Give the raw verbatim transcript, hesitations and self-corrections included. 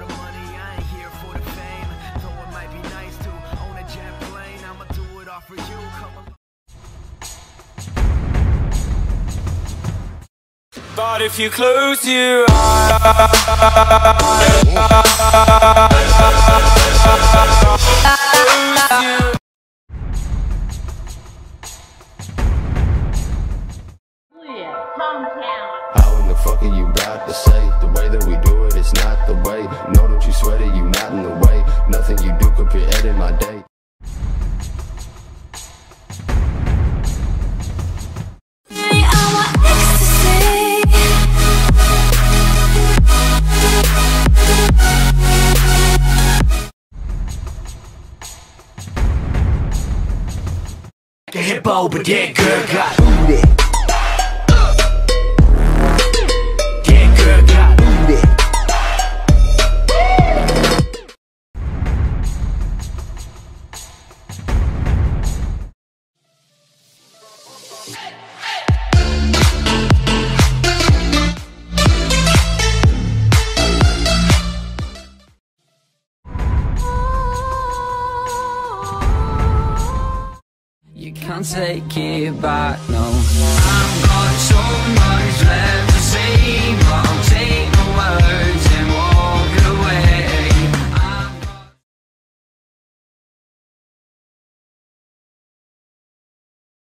the money, I ain't here for the fame. Though it might be nice to own a jet plane, I'ma do it all for you. Come along. But if you close your eyes, how in the fuck are you about to say? The way that we do it, it's not the way. No, don't you sweat it, you not in the way. Nothing you do could be ending my day. Like a hippo, but that girl got booty. That girl got booty. You can't take it back, no. I've got so much left to say, but